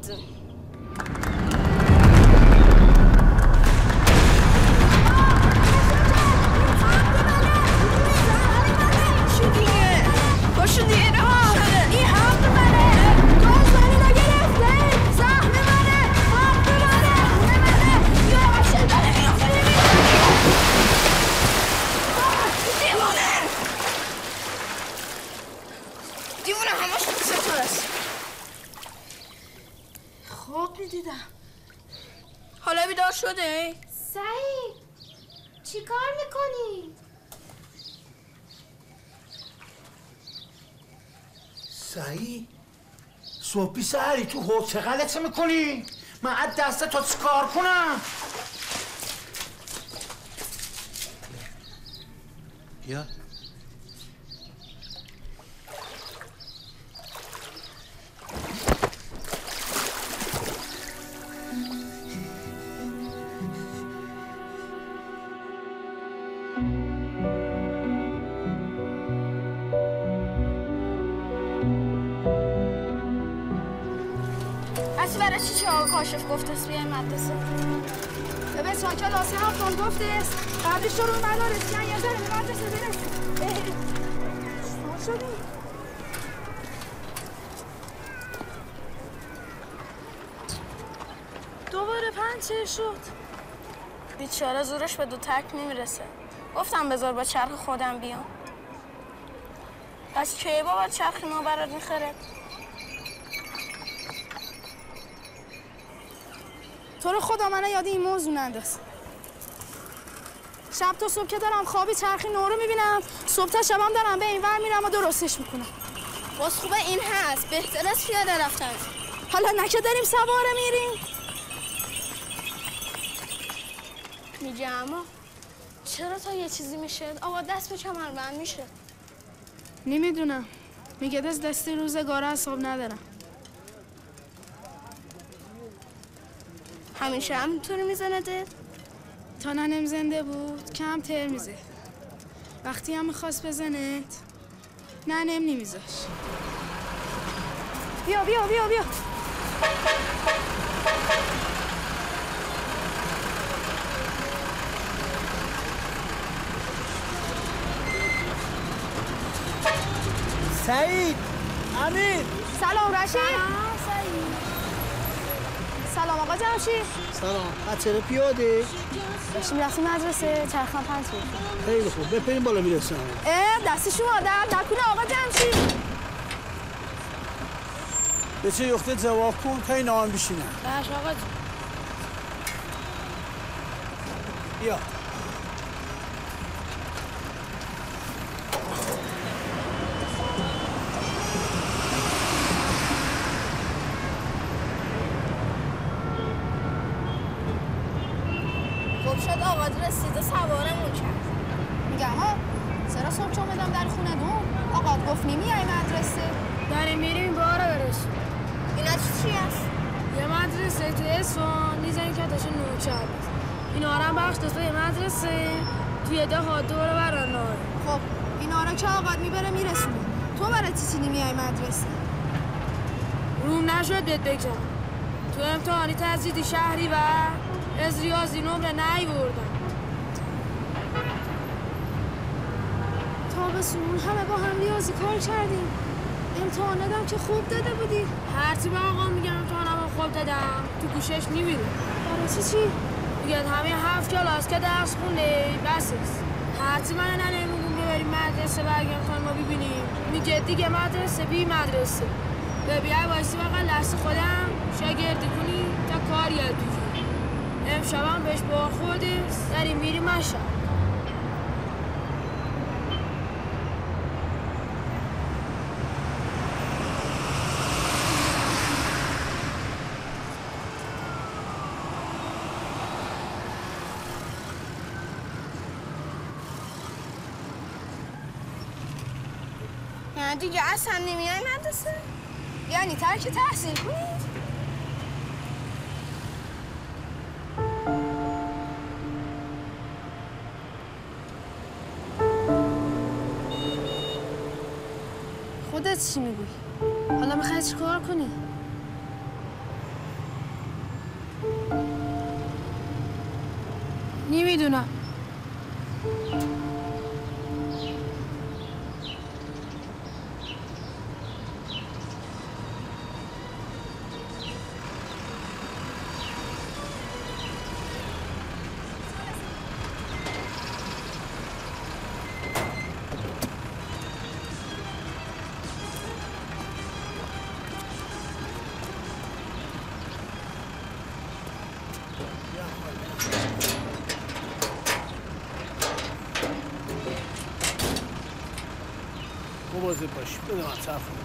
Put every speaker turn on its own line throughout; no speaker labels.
لازم. چی دیگه؟ پاشو دیگه رها شده. این حق منه. گاز منو نگرفته. سهم منه. حق منه. یا شده. دیوونه همش ستاره است. خواب میدیدم. حالا بیدار شده؟
سعید چی کار میکنی؟
سعید صبحی سهری تو حوض چه غلطی میکنی؟ من از دست تو چی کار کنم؟ بیا
برای چی آقا کاشف گفته است بیایم مدرسه؟
ببین چون کلاسی هفتم گفته است قبلش رو مدارس یه ذره به مدرسه برسیم. شما شدی؟
دوباره پنچر شد. بیچاره زورش به دو تک نمیرسه. گفتم بذار با چرخ خودم بیام. پس کی بابا چرخ ما برات میخره؟
تو رو خدا من یاد این موضوع ننداز. شب تا صبح که دارم خوابی چرخی نو رو میبینم، صبح تا شبم دارم به این ور میرم و درستش میکنم.
باز خوبه این هست، بهتر از پیاده رفتن.
حالا نه که داریم سواره میریم.
میگه اما چرا تا یه چیزی میشه آقا دست به کمربند میشه؟
نمیدونم. میگه دستی روزگاره حساب ندارم.
همیشه همینطوری میزنه دل؟
تا ننم زنده بود کم تر میزه. وقتی هم میخواست بزنت ننم نمیذاش. بیا بیا بیا بیا.
سعید امیر
سلام رشید.
سعید
سلام آقا جمشید.
سلام بچه پیاده
داشتیم رفتیم مدرسه چرخم پنچر شد.
خیلی خوب بپریم بالا میرسم.
دستی شما درد نکنه آقا جمشید.
به چه یخته جواب کن تا این آن بشینم.
باش آقا جون.
بیا
شد آقا رسید و سوارمون کرد.
میگم ها چرا صبح چون بدم در خونه دون آقا گفت نمیای مدرسه.
داریم میریم بارا برسیم. اینا چی هست؟
یه مدرسه تو اصفهان نیزنی که تاشون نوچه اینا هم بخش دست به مدرسه توی ده ها دوره بران ناره.
خب اینا رو که آقا میبره میرسونه. تو برای چی نمیای مدرسه؟
روم نشد بهت بگم تو امتحانی تزریدی شهری و از ریاضی نمره نیوردم.
تابستون همه با هم ریاضی کار کردیم. امتحاناتم که خوب داده بودی.
هرچی به آقا میگم امتحانم خوب دادم تو گوشش نمیره.
برای چی؟
میگن همه 7 کلاس که درس خونده بس است. هرچی من ننه میگم ببریم مدرسه برگم امتحان ما ببینیم میگه دیگه مدرسه بی مدرسه. بیای وایسی بقیل دست خودم شاگردی کنی تا کار یاد بگیری. امشبم بهش برخورده داریم میریم مشهد.
یعنی دیگه اصلا نمیای مدرسه؟
یعنی ترک تحصیل کنی؟ خودت چی میگوی؟ حالا میخوای چی کار کنی؟
نمیدونم.
مواظب باشی. بده من صرف کنم.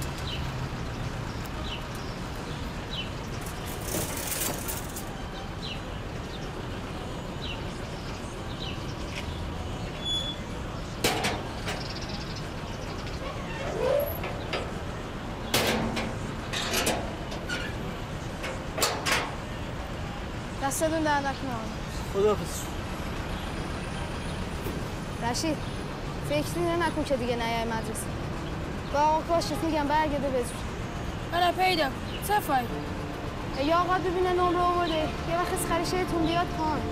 دستتون در نکنه.
خداحافظ.
رشید فکری نکن که دیگه نیای مدرسه. با آقا کاشف میگم برگرده بزن.
من پیدا چه فایده؟
یا آقا ببینه نمره آورده یه وقت از خریشتون بیاد پایین.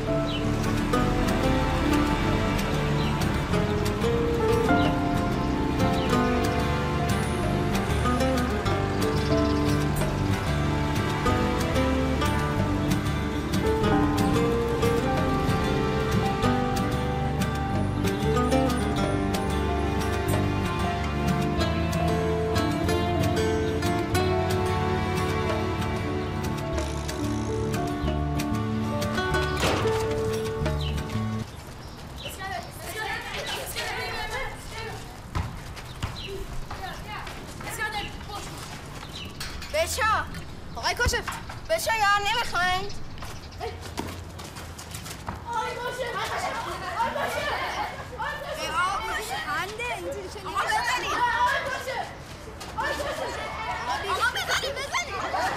آقای کاشف بچه یار نمیخواین؟ خنده اینجوری چه آقا بزنید آقا بزنید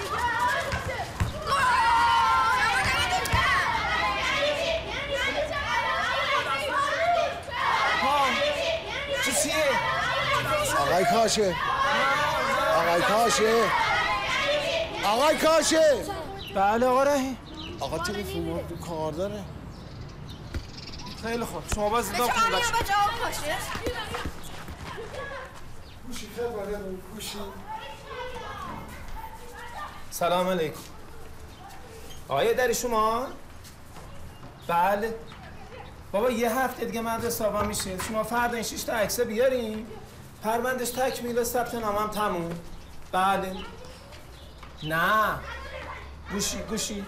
چیه؟
آقای کاشه آقای کاشه آقای کاشه.
بله آقا رحیم.
آقا تلفن ما کار داره.
خیلی خوب شما باز
بچه من میام به جواب کاشه
گوشی خبره گوشی.
سلام علیکم. آقای داری شما؟ بله. بابا یه هفته دیگه مدرسه آقا میشه. شما فردا این 6 تا عکس بیارین. پروندش تکمیل ثبت نامم تموم. بله. نه. گوشی.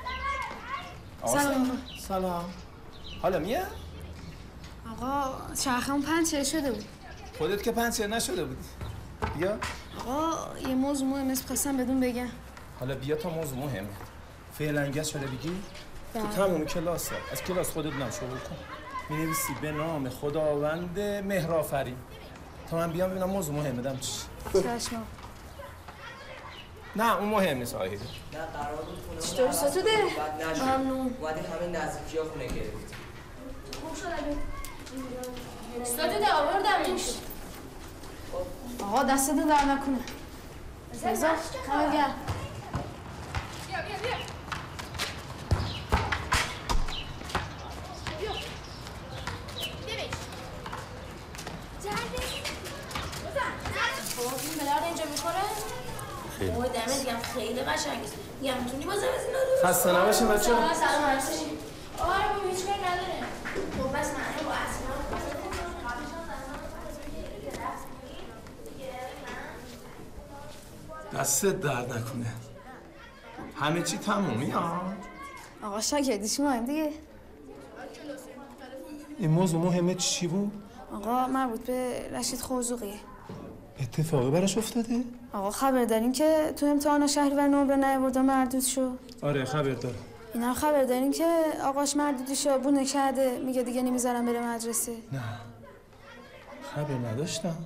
سلام. حالا میاد؟
آقا چرخم پنچر شده بود.
خودت که پنچر نشده بودی. بیا.
آقا یه موضوع مهم است خواستم بدون بگم.
حالا بیا تا موضوع مهمه. فعلا شده بگی؟ تو تموم کلاسه. از کلاس خودت نم شروع کن. می‌نویسی به نام خداوند مهرآفرین. تا من بیام ببینم موضوع مهمه دم چی.
چشم.
نه اون مهم نیست آهیده.
نه قرار بود خونه
چطور ستوده؟ ممنون.
باید همه نزدیکی ها خونه گرفت.
خوب شده ستوده آوردمش. آقا دستتون در نکنه. رضا کارگر.
این بلرد اینجا میخوره؟ خیلی اوه دمه دیگم خیلی قشنگیست دیگم میتونی بازم از اینا رو
خسته نباشین بچه ها.
سلام عرضشین آره با هیچ کاری نداره خب بس من با اصلا
دستت درد نکنه. همه چی تمومی ها.
آقا شاگردی شما دیگه.
این موضوع مهمه چی بود؟
آقا مربوط به رشید خرزوقیه.
اتفاقی براش افتاده؟
آقا خبر دارین که تو امتحان شهریور نمره نیاورد و مردود شو؟
آره خبر دارم.
اینا خبر دارین که آقاش مردودی شو بونه کرده میگه دیگه نمیذارم بره مدرسه.
نه خبر نداشتم.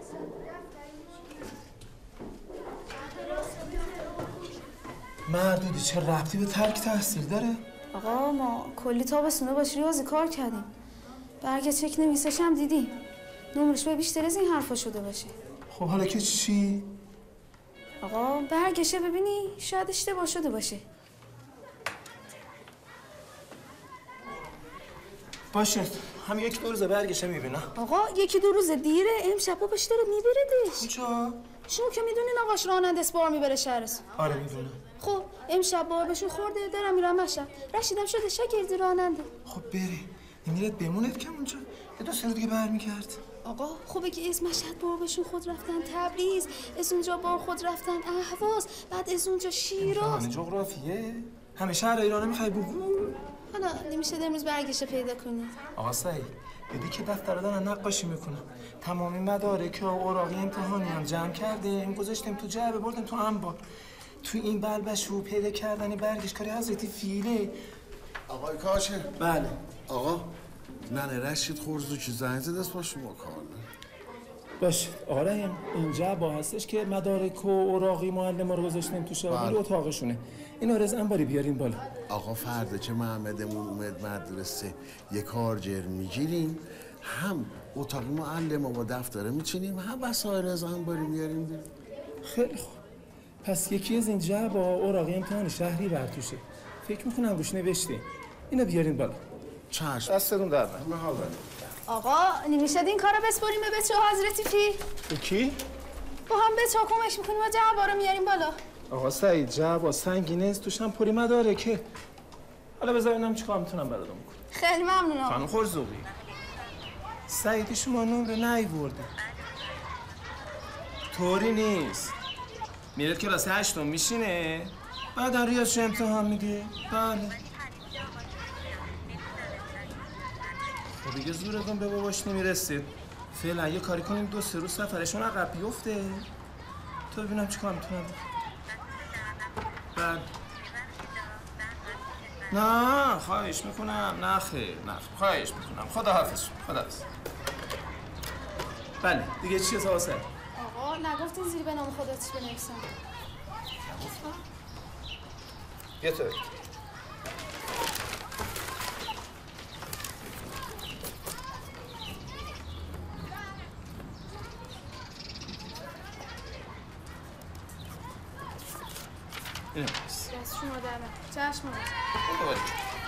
مردودی چه ربطی به ترک تحصیل داره؟
آقا ما کلی تابستونه باش ریاضی کار کردیم. برگه چک نویسش هم دیدیم. نمرش به بیشتر از این حرفا شده باشه.
خب حالا که چی؟
آقا برگشه ببینی شاید اشتباه شده باشه.
باشه هم یک دو روز برگشه میبینم.
آقا یکی دو روز دیره، امشب با بشه داره میبردش.
کجا؟
شما که میدونین آقاش راننده اسپار میبره شهرستان.
آره میدونم.
خب امشب بار بهشون خورده دارم میرم مشهد. رشیدم شده شاگرد راننده.
خب بره نمیرد بموند که اونجا یه دو سه روز دیگه برمیگرد.
آقا خوبه که از مشهد بار بهشون خود رفتن تبریز، از اونجا بار خود رفتن اهواز، بعد از اونجا شیراز.
همه جغرافیه همه شهر ایران میخوای بگو.
حالا نمیشه امروز برگشه پیدا کنید.
آقا سعید دیدی که دفتر دارن نقاشی میکنم، تمامی مدارک و اوراقی امتحانی هم جمع کردیم گذاشتیم تو جعبه بردیم تو انبار. تو این بلبشو پیدا کردن برگش کاری حضرتی فیله.
آقای کاشه.
بله
آقا ننه رشید خورزو چی زنگ زد است با شما کار
باشه. آره اینجا با هستش که مدارک و اوراقی معلم رو گذاشتیم تو شاگرد اتاقشونه. اینا رز انباری بیارین بالا.
آقا فردا که محمدمون اومد مدرسه یه کارجر میگیریم، هم اتاق معلم با دفتره میچینیم، هم وسایل از انباری میاریم بیرون.
خیلی خوب. پس یکی از اینجا با اوراقی امتحان شهری برتوشه. فکر میکنم روش نوشته. اینا بیارین بالا.
چشم.
دستتون در
من حال دارم.
آقا نمیشه این کارو بسپاریم به بچه حضرتی فی؟
کی؟
با هم بچه کمک میکنیم و جعبا رو میاریم بالا.
آقا سعید جعبا سنگینه است توش هم پری مدارکه. حالا بذارینم چیکار میتونم براتون کنم.
خیلی ممنون آقا.
خانم خورزوقی سعید شما نمره نیورده. طوری نیست. میره کلاس 8 میشینه بعد ریاضی امتحان میده. بله. خب دیگه زورتون به باباش نمیرسید. فعلا یه کاری کنیم دو سه روز سفرشون عقب بیفته تا ببینم چیکار میتونم بکنم. بله. نه خواهش میکنم. نه خیر نه خواهش میکنم. خداحافظ. خداحافظ. بله دیگه چیه سواسه؟
آقا نگفتین زیر به نام خودت بنویسم.
نگفتم؟ یه طور اینه بس
دست شما درمه. چشم
دوباره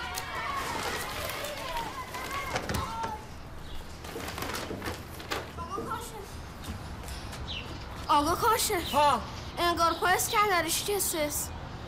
آقا کاشه
ها
انگار پایس کردرش کسیس.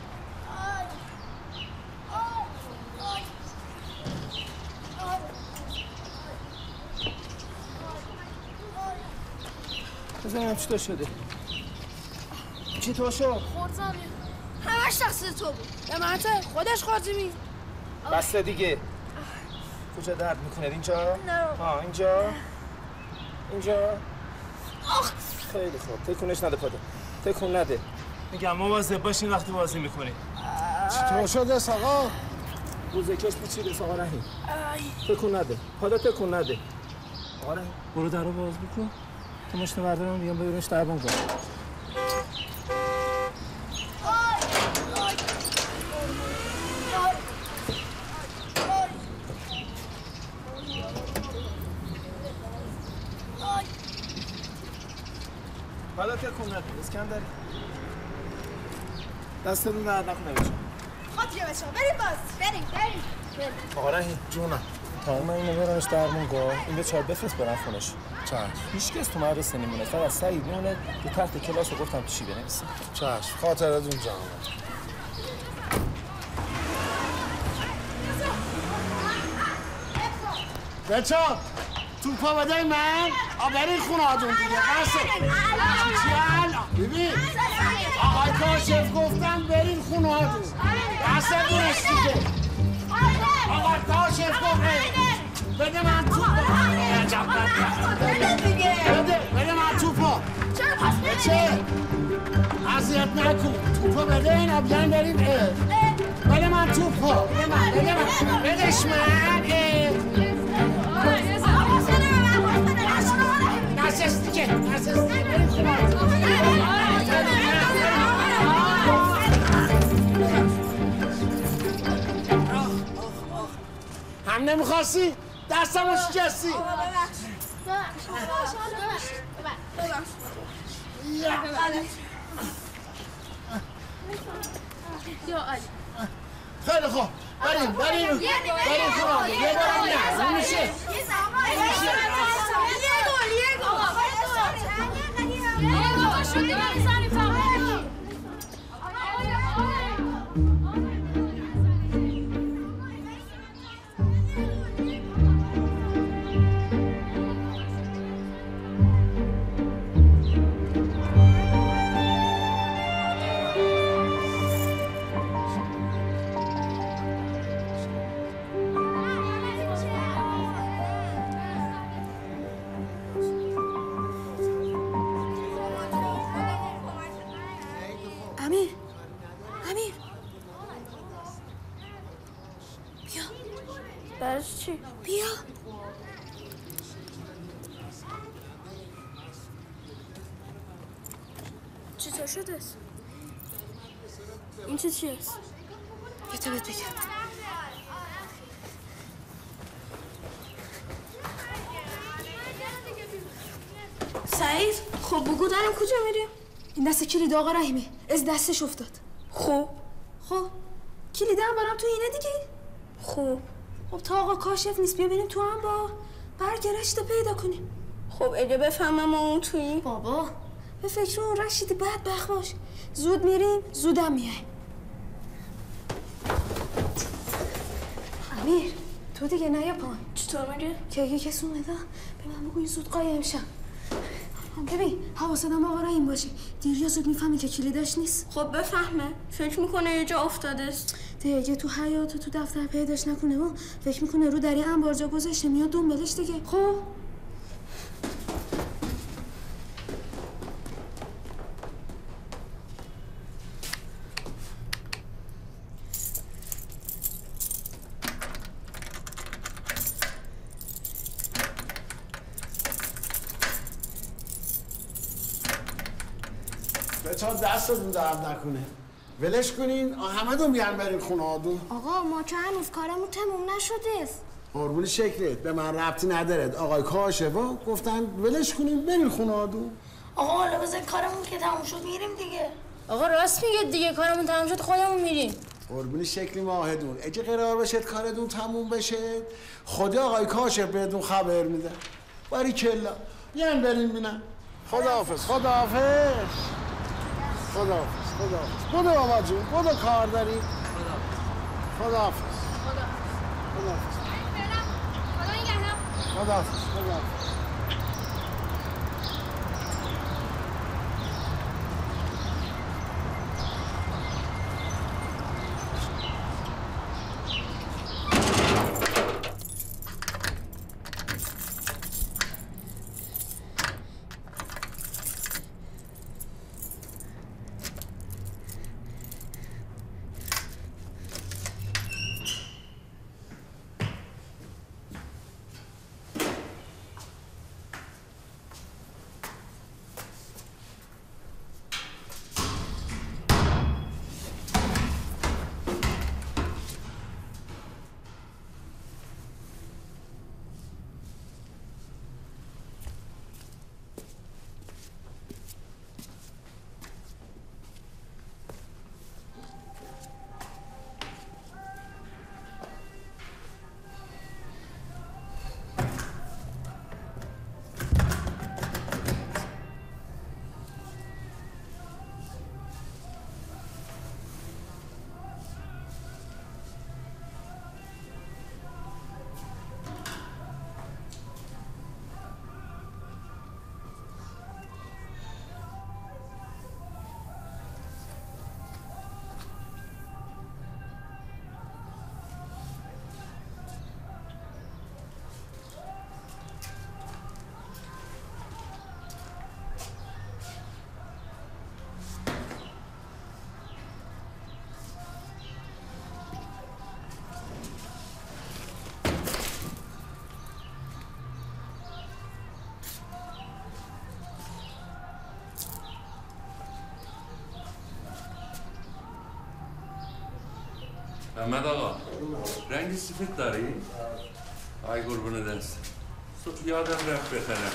بزنم چطور شده؟ چطور شد؟
خورزمی همش تقصیر تو بود.
امانته خودش خورزمی.
بسته دیگه. کجا درد میکنه؟ اینجا؟
نه.
ها اینجا؟ اینجا؟ خیلی خوب تکونش نده پاده. تکون نده. میگم مواظب باشین وقتی بازی میکنین.
چطور شده آقا؟
روزه کش پیچیده آقا رحیم. تکون نده. پاده تکون نده. آقا رحیم برو در رو باز بکن. تو مشت بردارم بیام ببینش دربان کن. حالا تکون نده. اسکندری. دستتون درد نکنه بچه‌ها.
خاطره بچه‌ها بریم باز. بریم.
آقا رحیم جونم. تمام اینو برنش درمونگاه. این بچه‌ها بفرست برن خونش.
چشم.
هیچ کس تو مدرسه نمیمونه. فقط سعید میمونه تو تحت کلاس رو گفتم چی بنویسه.
چشم. خاطرتون جان. بچه‌ها توپا بده من برین خونه هاتون دیگه. ببین آقای کاشف گفتم برین خونه هاتون. بسه دونش دیگه. آقای کاشف گفتم بده من توپا. بده من توپا. بچه اذیت نکن. توپا بده اینا بیان بریم. بده من توپا. بده من بدش من. نسستی بریم خونه. هم نمیخواستی؟ دستم رو شکستی. خیلی خوب بریم خونه. یه بارم نه. نمیشه.
برای چی؟
بیا.
چطور شده است؟ این چی است؟
یه تا بهت بگم.
سعید خب بگو دارم کجا میریم؟
این دست کلید آقا رحیمی از دستش افتاد.
خب
کلیدم برام تو اینه دیگه. خب تا آقا کاشف نیست بیا بریم تو هم با برگرشت پیدا کنیم.
خب اگه بفهمم ما اون تویی؟
بابا به فکر اون رشیدی بدبخت باش. زود میریم زودم میایم. امیر تو دیگه نیا پایین.
چطور میگه؟
که اگه کسی اومده به من بگوی زود قایم شم. ببین حواستم آقا رحیم باشه. دیر یا زود میفهمی که کلیدش نیست.
خب بفهمه. فکر میکنه یه جا افتاده است.
دیگه تو حیاط تو دفتر پیداش نکنه و فکر میکنه رو در این انبار جا گذاشته میاد دنبالش دیگه. خب
بچه‌ها دستتون درد نکنه. ولش کنین همتون بیان برین خونه آدون.
آقا ما که هنوز کارمون تموم نشده است.
قربون شکلت به من ربطی ندارد. آقای کاشفا گفتن ولش کنین برین خونه آدون.
آقا حالا بذار کارمون که تموم شد میریم دیگه.
آقا راست میگه دیگه کارمون تموم شد خودمون میریم.
قربون شکلی ماهدون اگه قرار بشه کارتون تموم بشه خدا آقای کاشف بهتون خبر میده. باریکلا بیان برین بینم. خداحافظ. بدو بابا جون بدو کار داری. خداحافظ.
محمد آقا رنگ سفید داری؟ آی قربون دست صبح یادم رفت بخرم.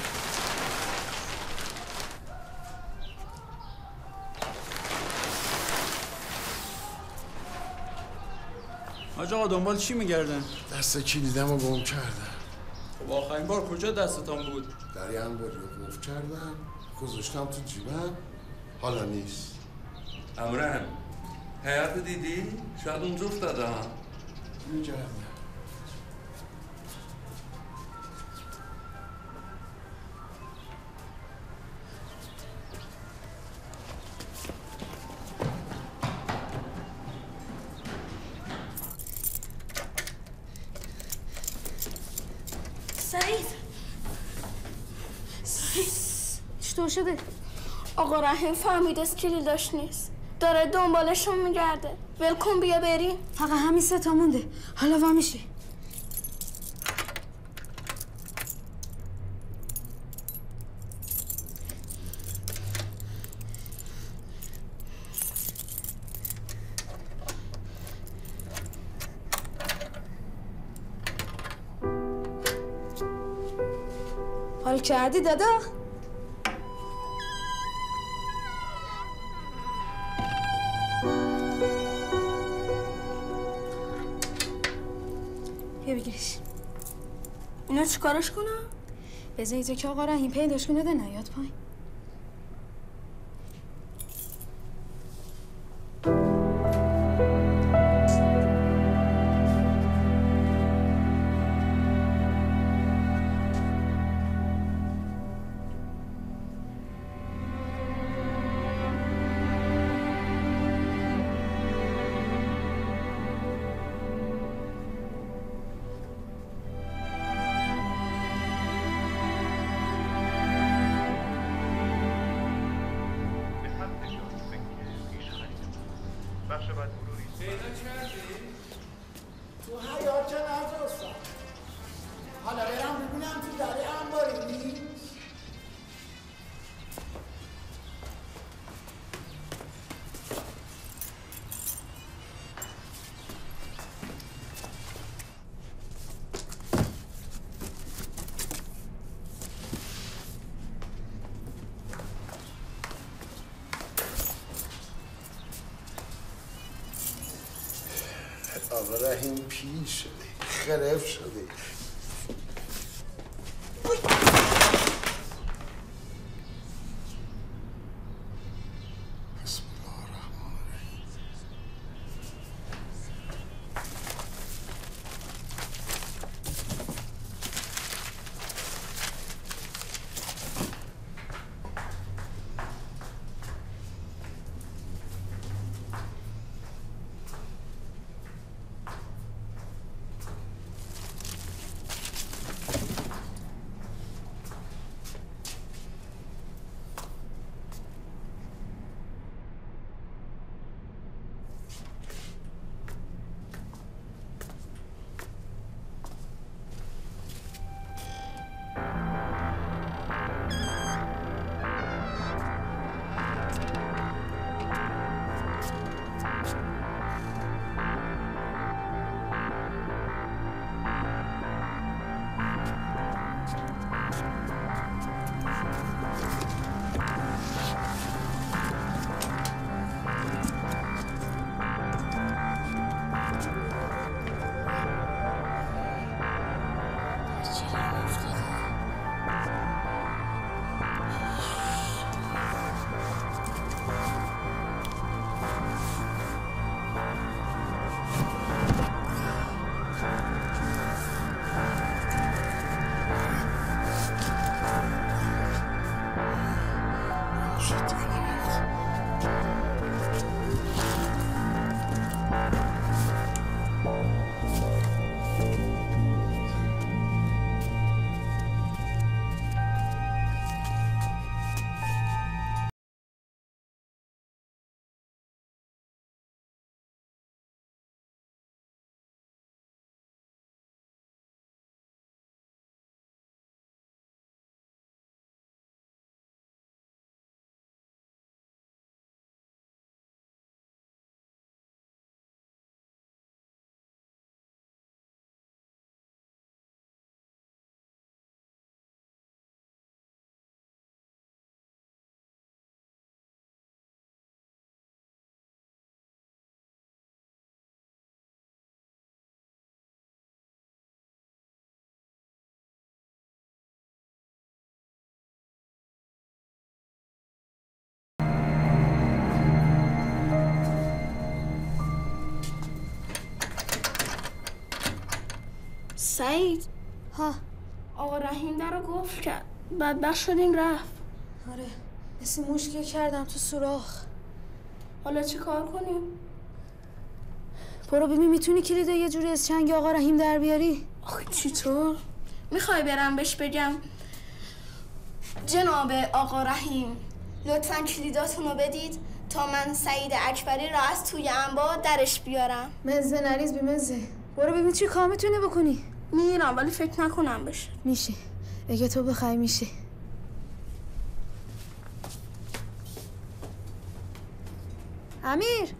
حاج آقا دنبال چی میگردن؟
دست کلیدم رو گم کردم.
خب آخرین بار کجا دستتان بود؟
در یه انباری رو گفت کردم گذاشتم تو جیبم حالا نیست.
امرم حیات دیدی؟ شاید اونجا افتاده ها؟
اینجا
سعید
چطور شده؟
آقا رحیم فهمید از کلیداش نیست. داره دنبالشون میگرده. ولکن بیا بریم.
فقط همین 3 تا مونده. حالا وا میشی. حال کردی دادا؟ بیا بگیرش.
اینا چی کارش کنم؟
بذار ایجا که آقا رحیم پیداش کنه ده نیاد پایین.
تو حیات که نجستم. حالا برم ببینم تو داری انباری نیست.
آقا رحیم پیر شده، خرف شده. بسم الله الرحمن الرحیم.
سعید
ها
آقا رحیم در رو گفت کرد بدبخت شدیم رفت.
آره مثل مشکل کردم تو سوراخ.
حالا چی کار کنیم؟
برو ببین میتونی کلیدو یه جوری از چنگ آقا رحیم در بیاری.
آخه چطور؟ میخوای برم بهش بگم جناب آقا رحیم لطفاً کلیداتون رو بدید تا من سعید اکبری را از توی انبار درش بیارم.
مزه نریز بی مزه. برو ببین چی کار میتونی بکنی.
میرم ولی فکر نکنم بشه.
میشه اگه تو بخوای میشه. امیر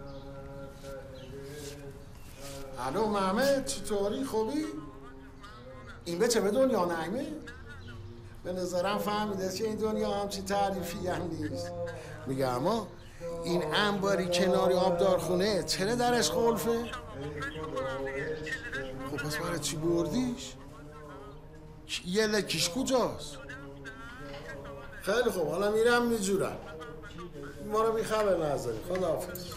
الو محمد چطوری خوبی؟
این بچه به دنیا نایمه؟ به نظرم فهمیده که این دنیا همچی تعریفی هم نیست. میگه اما این انباری کناری آبدارخونه چرا درش قلفه؟ خب پس برای چی بردیش؟ یه لکیش کجاست؟ خیلی خوب حالا میرم میجورم. ما رو بیخبر نذاری. خداحافظ.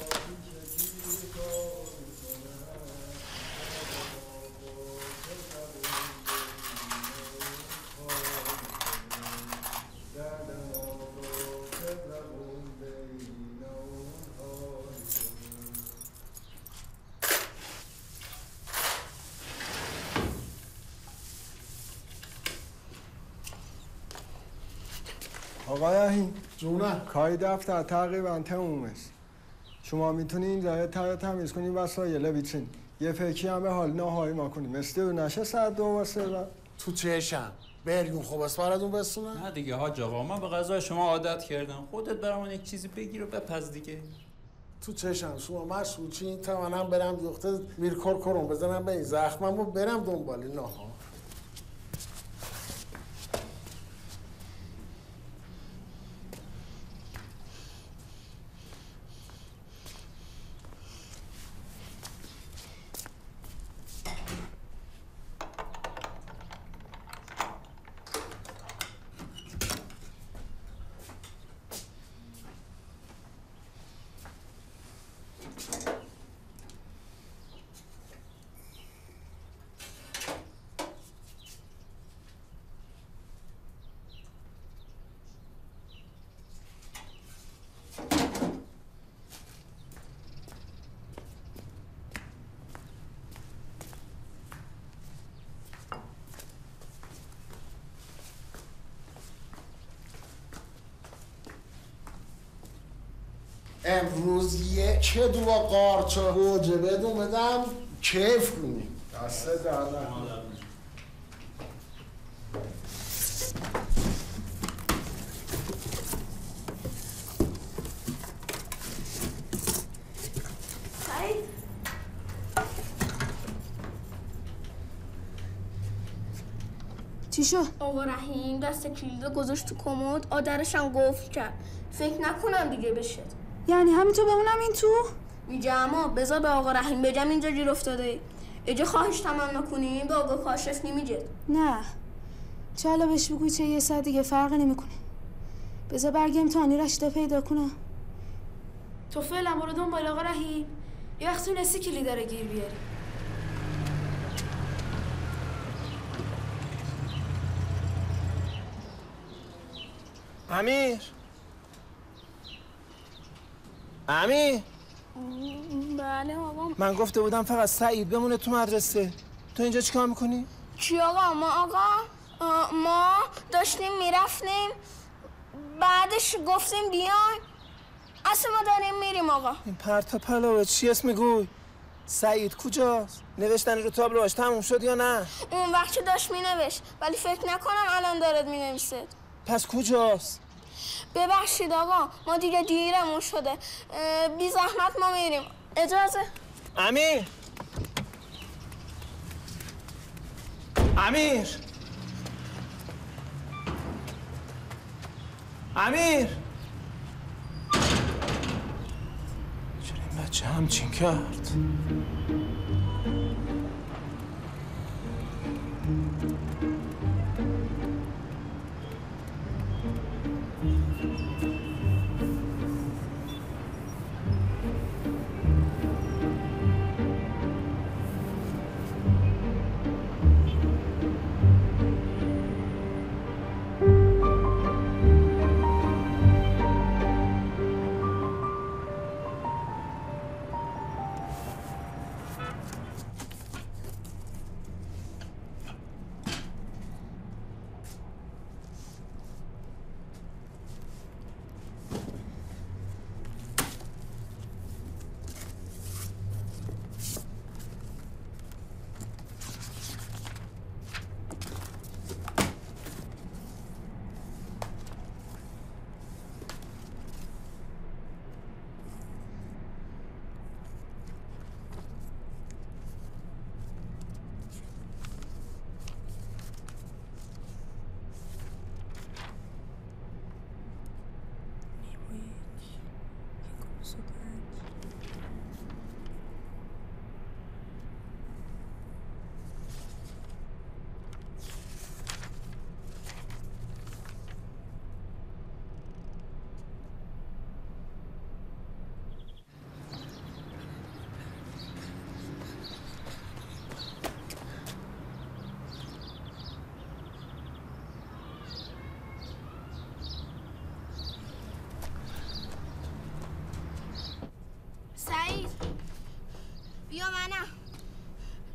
آقای اهین
جونم
کاری دفتر تقریبا تموم است. شما میتونین جای تمیز کنین وسایل ویترین. یه فکری هم به حال ناهاری ما کنیم. مثل اون نشه ساعت 2 واسه
تو چشم بریون خوب است براتون بسونم؟
نه دیگه حاج آقا من به غذای شما عادت کردم. خودت برام یک چیزی بگیر و بپز دیگه.
تو چشم شما مشغول چین تا منم برم دختر میرکور کرم بزنم به این زخمم و برم دنبال ناهار. امروز یه کدو با قارچا گوجه بدون بدم کیف کنیم.
دسته دردن
چی شد؟
آقا رحیم دست کلیدو گذاشت تو کمد، آدرش هم قفل کرد. فکر نکنم دیگه بشه.
یعنی همینطور بمونم این تو؟
میگم اما بذار به آقا رحیم بگم اینجا گیر افتاده. اگه خواهش تمنا کنیم به آقا کاشف نمیگه.
نه چه حالا بهش بگوی چه یه ساعت دیگه فرقی نمیکنه. بذار برگم تا رشته پیدا کنم. تو فعلا برو دنبال آقا رحیم. یه وقت تونستی کلیدا رو گیر بیاری.
امیر
بله آقا.
من گفته بودم فقط سعید بمونه تو مدرسه. تو اینجا چیکار میکنی؟
چی آقا؟ ما داشتیم میرفتیم بعدش گفتیم بیاین اصلا ما داریم میریم آقا.
این پرتا پلاوه چی اسم میگوی؟ سعید کجاست؟ نوشتن رو تابلوهاش تموم شد یا نه؟
اون وقت که داشت مینوشت ولی فکر نکنم الان دارد مینویسد.
پس کجاست؟
ببخشید آقا ما دیگه دیرمون شده. بی زحمت ما میریم. اجازه.
امیر چرا این بچه همچین کرد؟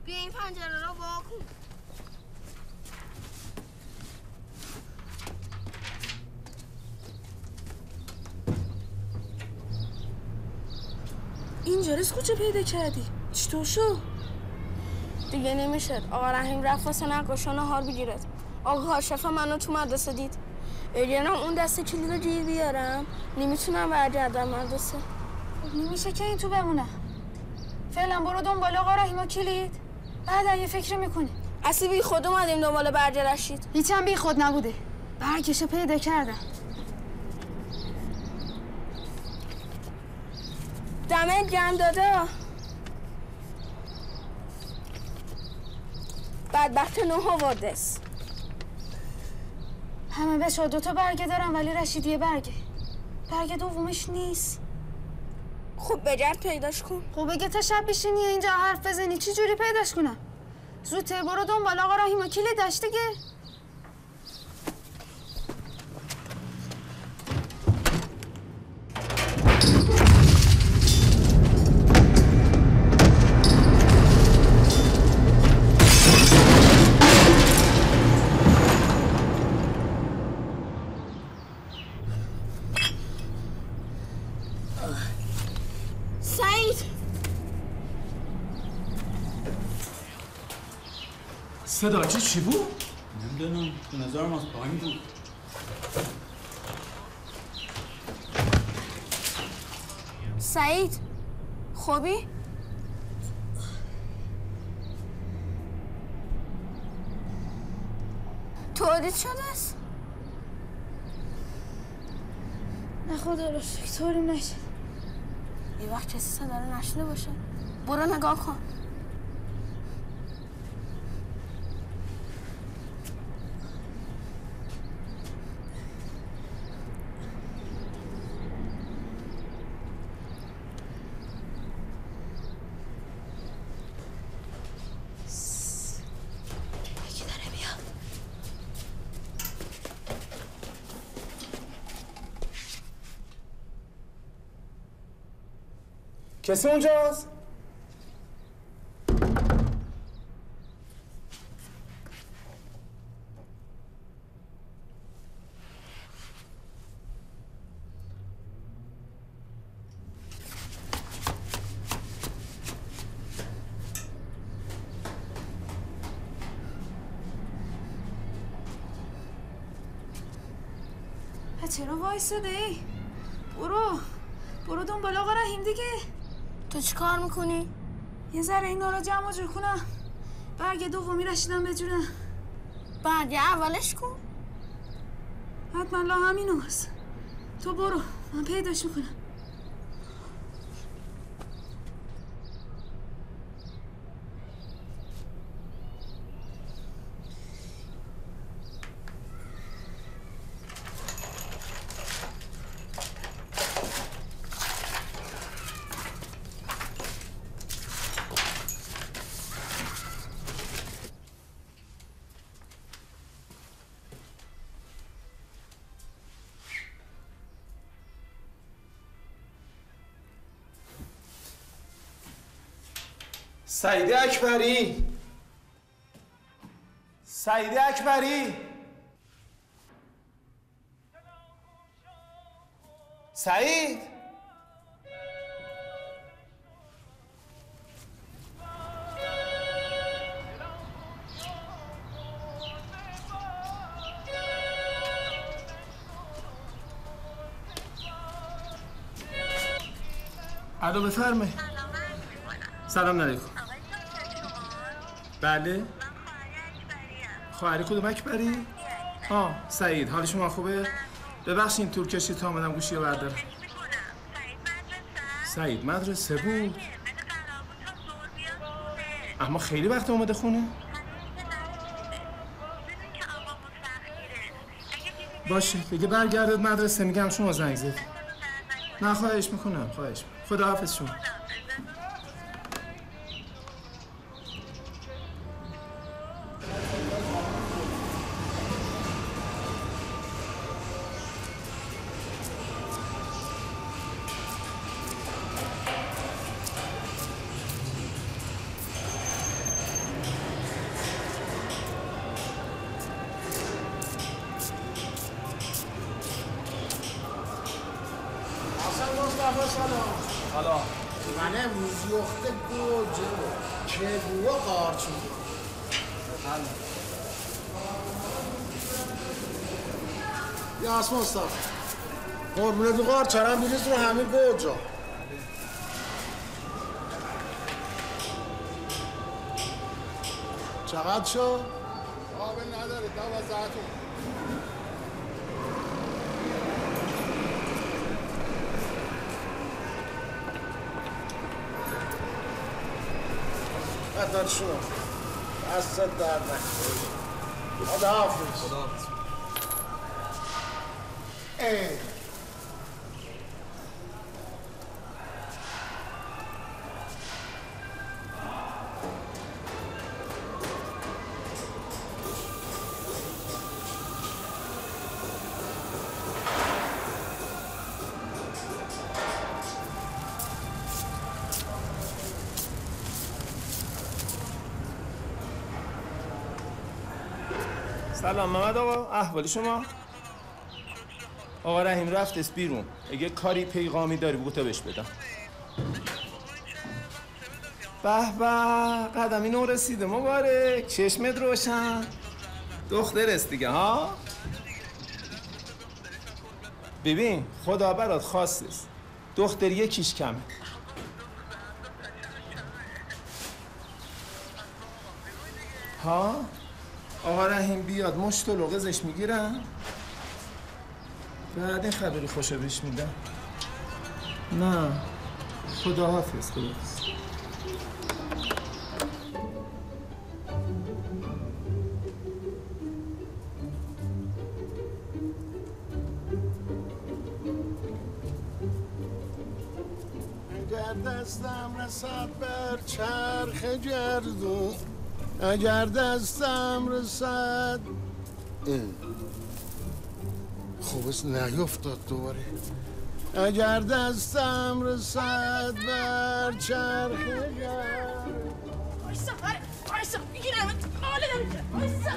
بیا این پنجره رو وا کن.
این جرس کجا پیدا کردی؟ چطور شو؟
دیگه نمیشه. آقا رحیم رفت واسه نقاشا نهار بگیرد. آقا کاشف منو تو مدرسه دید. اگه اون دسته کلید رو گیر بیارم نمیتونم برگردم مدرسه.
نمیشه که این تو بمونه. فعلا برو دنبال آقا رحیم و کلید. بعدا یه فکری میکنی.
اصلی بی خود اومدیم دنبال برگ رشید.
هیچم بی خود نبوده. برگشو پیدا کردم.
دمت گرم دادا. بدبخت نه آورده است.
همه بچه‌ها 2 تا برگه دارن ولی رشید یه برگه. برگه دومش نیست.
خب بگرد پیداش کن.
خب اگه تا شب بشینی اینجا حرف بزنی چی جوری پیداش کنم؟ زودتر برو دنبال آقا رحیم و کلید داشت دیگه.
صدا چی بود؟
نمیدونم، به نظرم از پایین بود.
سعید خوبی؟ تولید شده است؟
نه خدا رو شکر طوریم نشد.
یه وقت کسی صدا رو نشده باشه. برو نگاه کن.
کسی اونجاست؟
چرا وایساده ای؟ برو دنبال آقا رحیم دیگه.
تو چی کار میکنی؟
یه ذره اینا رو جمع و جور کنم. برگ دومی رشیدم بجورم.
برگ اولش کن.
حتما لا همینو هست. تو برو من پیداش میکنم.
سعید اکبری، سعید اکبری، سعید، الو بفرمایید. سلام علیکم. بله؟ خواهری کدوم اکبری؟ سعید حال شما خوبه؟ ببخشید طول کشید تا آمدم گوشی رو بردارم. سعید مدرسه بود؟ اما خیلی وقت اومده خونه؟ باشه دیگه برگردید مدرسه میگم شما زنگ زدید. نه خواهش میکنم خداحافظ شما.
مصطفی سلام.
حالا
من امروز یخت گوجه که گوه قارچون. یا اسم مصطفی قربونه دو قارچرم بیریز رو همین گوجه. چقدر شد؟
قابل نداره 12 تومن.
خدمت شما دستت در نکنه. خداحافظ.
خداحافظ. سلام محمد آقا، احوالی شما؟ آقا رحیم رفت بیرون. اگه کاری پیغامی داری بگو تا بهش بدم. به به، قدمی نو رسیده مبارک، چشمت روشن. دختر است دیگه ها؟ ببین خدا برات خواست است. دختر یکیش کمه. ها؟ آقا رحیم بیاد مشت و لغزش میگیرن بعد این خبری خوشو بهش میدم. نه خداحافظ. خداحافظ.
اگر دستم رسد بر چرخ گردون، اگر دستم رسد خوب است نیفتاد دوباره. اگر دستم رسد بر چرخ گردون.
وایسا وایسا میگیرم حاله نمیشه. وایسا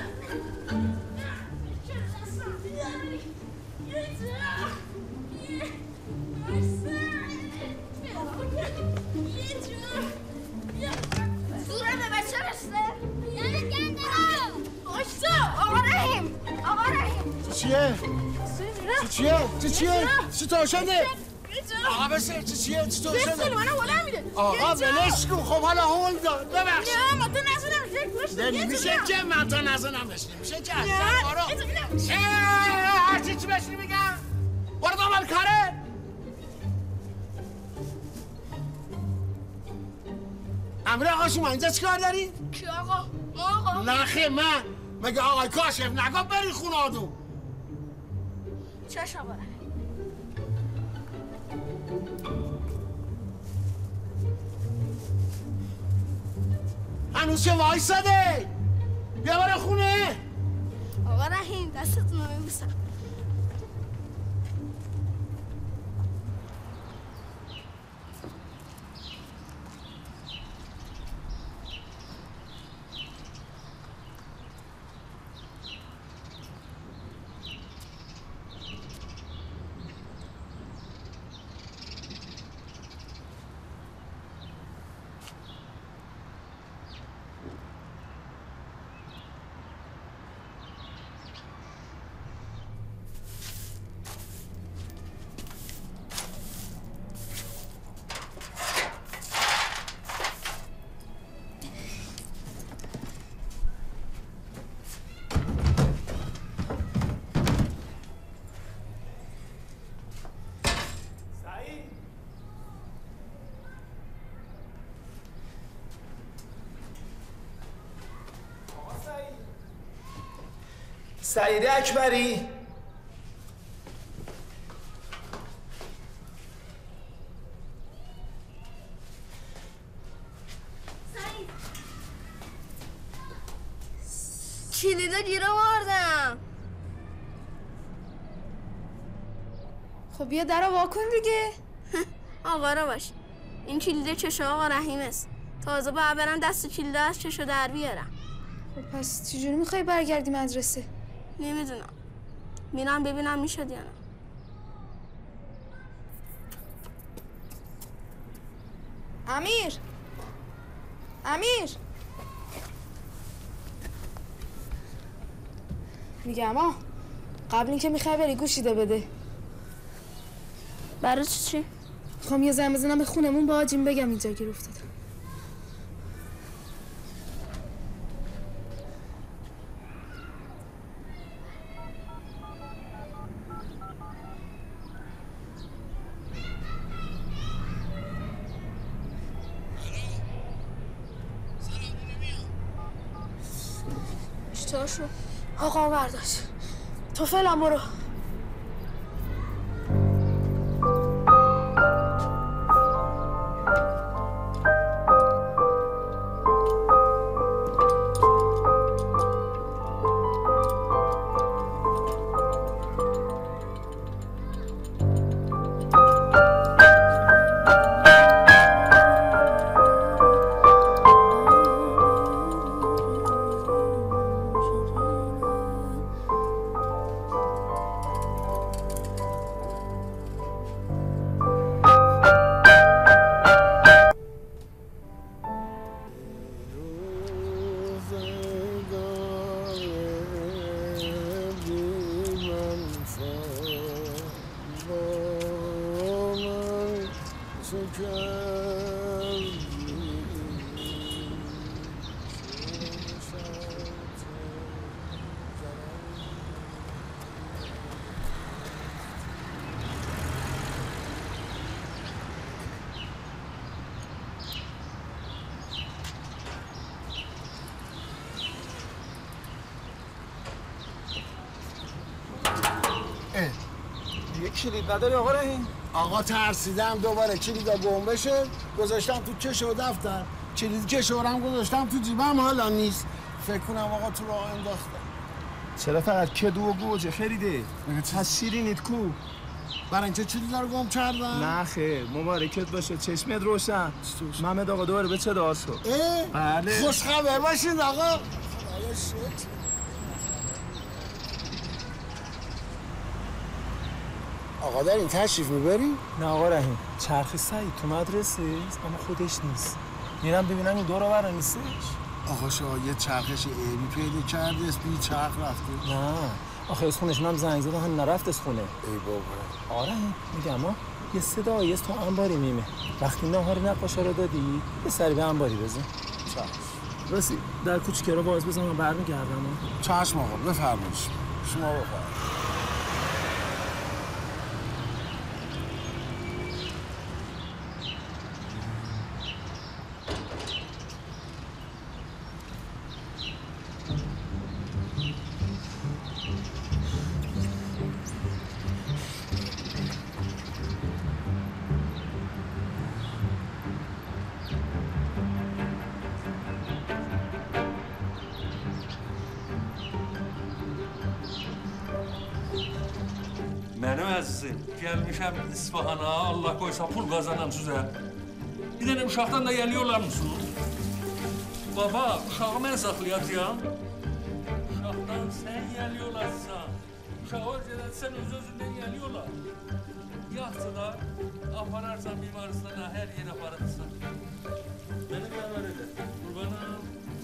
چی تو شده؟ آقا بسه چیه؟ چی تو شده؟ آقا ولش کن. خب حالا هول داد ببخش.
نه من تو نزنم.
میشه که من تو نزنم بشنیم. میشه که اصلا هرچی چی بشنی میگم برو دامل کاره. امیر آقا شما اینجا چیکار داری؟
کی آقا؟ آقا
نخه من مگه آقای کاشف نگو بری خونه آدم.
چش آقا
هنوز که وایساده. بیا برو خونه.
آقا رحیم دستتون رو میبوسم.
سعید اکبری
کلیدا گیر آوردم.
خب بیا درو واکن دیگه.
آقا را باش. این کلیده چش آقا رحیم است. تازه باید برم دست کلیده از چشو در بیارم.
خب پس چجوری میخوای برگردی مدرسه؟
نمیدونم. میرم ببینم میشد یا نه.
امیر میگم قبل اینکه میخوای بری گوشیده بده.
برای چی؟
میخوام یه زنگ بزنم به خونمون با آجیم بگم اینجا گیر افتادم.
چطور شد؟
آقا برداشت. تو فعلا برو.
دیگه کلید نداری آقا رحیم؟
آقا ترسیدم دوباره کلیدا گم بشه، گذاشتم تو کشو دفتر. کلید کشورم گذاشتم تو جیبم، حالا نیست. فکر کنم آقا تو راه انداختم.
چرا فقط کدو و گوجه خریده؟ پس شیرینیت کو؟
برای اینکه کلیدا رو گم کردم؟
نه خیر، مبارکت باشه، چشمت روشن. محمد آقا دوباره به چه دعا شد؟ بله.
خوش خبر باشید آقا. خدایا شکر. آقا دارین تشریف میبرین؟
نه آقا رحیم، چرخ سعید تو مدرسه اما خودش نیست. میرم ببینم این دور و بر نیستش.
آقا شاید چرخش ایبی پیدا کرده، بی چرخ رفته.
نه آخه از خونش من زنگ زدم هم نرفت از خونه.
ای بابا.
آره میگم یه صدایی از تو انباری میمه. وقتی ناهاری نقاشا رو دادی یه سری به انباری بزن.
چشم.
رسی در کوچیک رو باز بزن من برمیگردم.
چشم آقا بفرمایید. شما بفرمایید.
Mənim əzizim, gəlmişəm İsfahana, Allah qoysa pul qazanam sizə. Bir dənə uşaqdan da gəliyorlar mısınız? Baba, uşağı mən saxlayacağım. Uşaqdan sən gəliyorlarsan. Uşağı öncədən sən öz-özündən gəliyorlar. Yaxçılar, apararsan bimarısına, hər yerə aparırsan. Məni qərar edə. Qurbanım,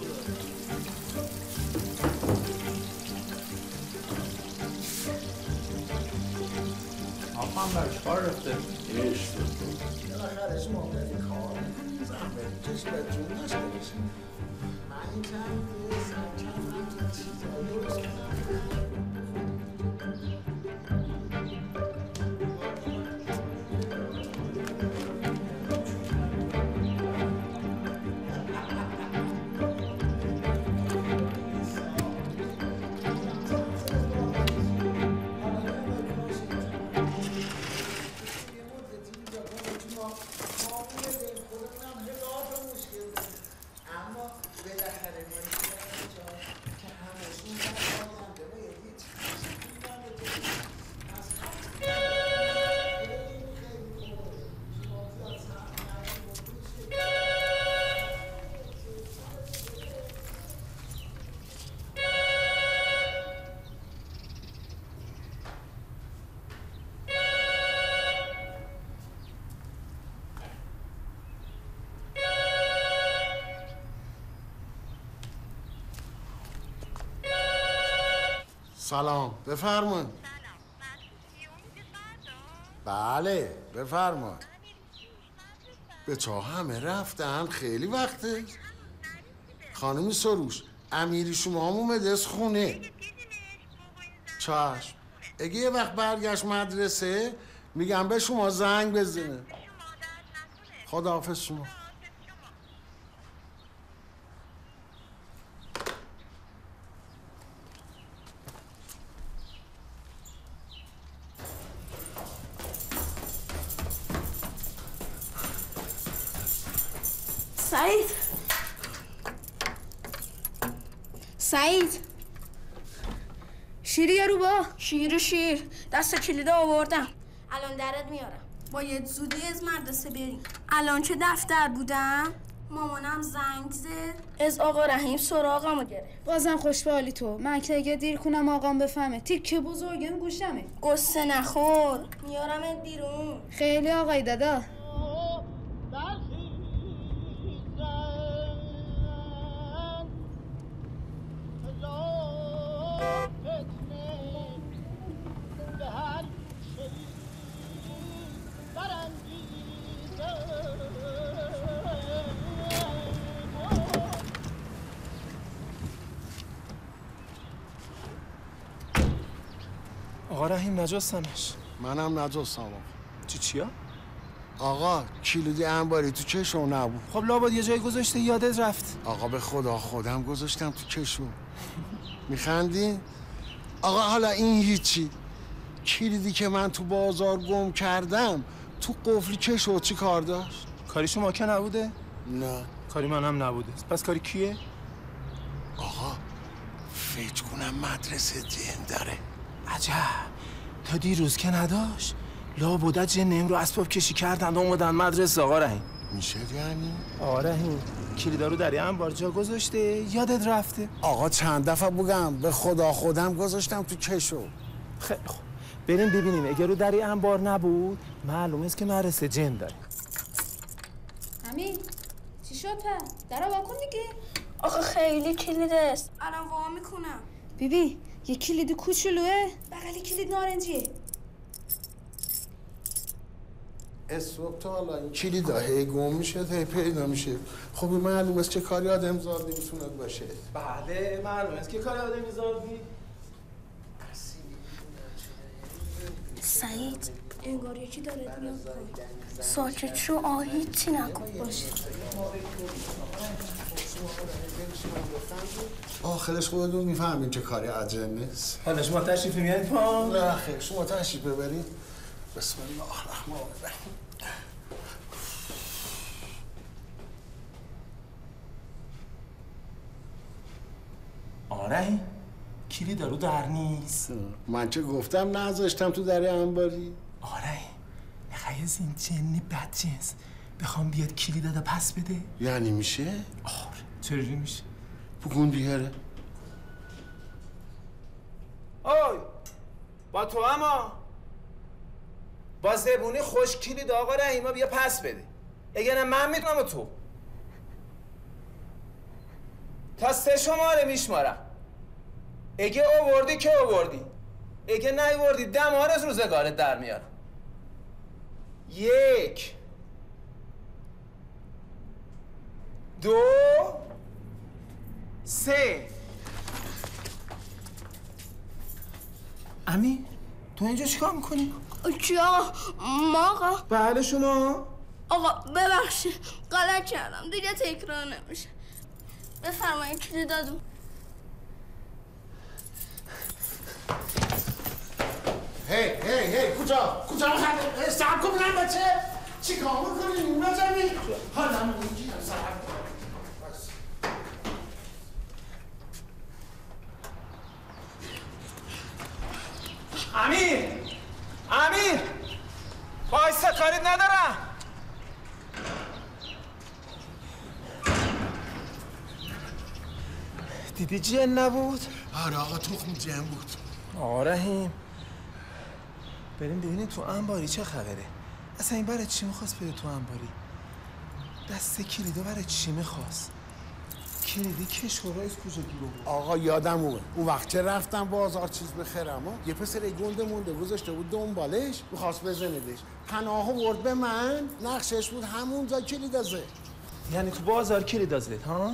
آقام چیکار رفته؟
بالاخره اسم مدت کار زحمت کش به جون نشده بشه. من این چند چیزایی درست کنم. اما سلام بفرمایید. بله بفرمایید. به چه همه رفتن؟ خیلی وقته. خانم سروش امیری شما هم اومده از خونه. چشم. اگه یه وقت برگشت مدرسه میگم به شما زنگ بزنه. خداحافظ شما.
سعید شیری یا رو با؟ شیر دست کلیده آوردم الان درت میارم. باید زودی از مدرسه بریم. الان چه دفتر بودم مامانم زنگ زد از آقا رحیم سراغمو گرفت.
بازم خوش به حالی تو. من که اگه دیر کنم آقام بفهمه تیکه بزرگم گوشمه.
قصه نخور میارمت بیرون.
خیلی آقای دادا.
آقا رحیم نجاستمش.
منم نجاستم آقا.
چیا؟
آقا کلیدی انباری تو کشو نبود.
خب لابد یه جای گذاشته یادت رفت.
آقا به خدا خودم گذاشتم تو کشو. میخندی؟ آقا حالا این هیچی. کلیدی که من تو بازار گم کردم تو قفل کشو چی کار داشت؟
کاری شما که نبوده؟
نه.
کاری منم نبوده. پس کاری کیه؟
آقا فکر کنم مدرسه جن داره.
عجب تا دیروز که نداشت. لابد جن رو اسباب کشی کردن اومدن مدرسه. آقا رحیم
میشه یعنی؟
آقا رحیم کلیدا رو در انبار جا گذاشته یادت رفته.
آقا چند دفعه بگم به خدا خودم گذاشتم تو کشو.
خیلی خوب بریم ببینیم اگر رو در انبار نبود معلومه است که مدرسه جن داره.
امین چی شد درا واکن دیگه.
آخه خیلی کلید است الان وا میکنم.
بیبی یه کلید کوچولوه بغلی کلید نارنجیه.
صبح تا حالا این کلیدا هی گم میشه هی پیدا میشه. خب این معلومه است چه کاری آدم زاد نمیتونه باشه.
بله معلومه است که کاری آدم زاد نی.
سعید انگار یکی داره میاد. ساکت شو هیچی نکن. باشه
آخرش خودتون میفهمین که کاری عجب نیست.
حالا شما تشریف میارید پا؟
نه خیر شما تشریف ببرید. بسم الله الرحمن الرحیم.
آره کلید رو در نیست.
من چه گفتم نذاشتم تو در انباری.
آره میخوای از این جنی بدجنس بخوام بیاد کلید رو پس بده.
یعنی میشه؟
آره چجوری میشه؟
بگون بیاره.
اوی با تو اما با زبونی خوش کلید آقا رحیما بیا پس بده. اگه نه من میدونم و تو تا 3 شماره میشمارم. اگه آوردی که آوردی، اگه نیوردی دمار از روزگارت در میارم. 1 2 3. امی تو اینجا چیکار میکنی؟
چی آقا؟ ما آقا؟
بله شما؟
آقا ببخشید غلط کردم دیگه تکرار نمیشه. بفرمایید کلید دادم.
هی کجا میخواد؟ صبر کن ببینم بچه چی کار میکنی؟ نزنی حالا میگیرم صبر کن.
امیر بایسته کاریت ندارم. دیدی جن نبود؟
آره آقا تخم جن بود.
آقا رحیم بریم ببینیم تو انباری چه خبره. اصلا این برای چی میخواست بره تو انباری؟ دست کلیدو برای چی میخواست؟ کلیدی کشورای از کجا گیرم؟
آقا یادم اون وقت چه رفتم بازار چیز بخرم یه پسر گنده مونده گذاشته بود دنبالش میخواست بزندش پناه ورد به من نقشش بود همونجا کلید ازه.
یعنی تو بازار کلید ازت ها؟